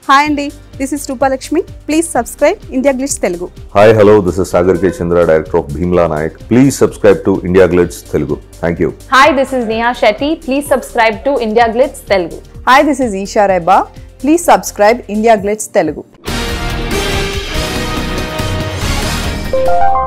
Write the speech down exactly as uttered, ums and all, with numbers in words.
Hi Andy, this is Rupalakshmi. Please subscribe IndiaGlitz Telugu. Hi, hello, this is Sagar K. Chandra, director of Bhimla Nayak. Please subscribe to IndiaGlitz Telugu. Thank you. Hi, this is Neha Shetty. Please subscribe to IndiaGlitz Telugu. Hi, this is Isha Reba. Please subscribe IndiaGlitz Telugu.